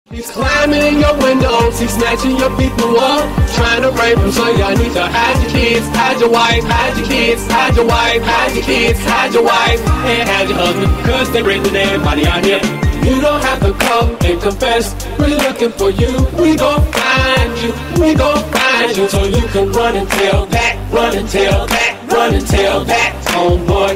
He's climbing your windows, he's snatching your people up, trying to rape them, so y'all need to hide your kids, hide your wife, hide your kids, hide your wife, hide your kids, hide your wife, and hide your husband, cause they raising everybody out here. You don't have to come and confess, we're looking for you, we gon' find you, we gon' find you, so you can run and tell that, run and tell that, run and tell that, homeboy.